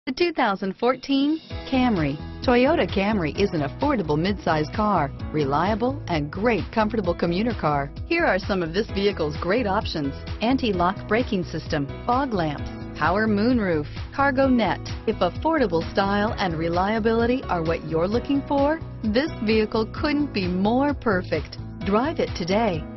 The 2014 Camry. Toyota Camry is an affordable midsize car, reliable and great comfortable commuter car. Here are some of this vehicle's great options: anti-lock braking system, fog lamps, power moonroof, cargo net. If affordable style and reliability are what you're looking for, this vehicle couldn't be more perfect. Drive it today.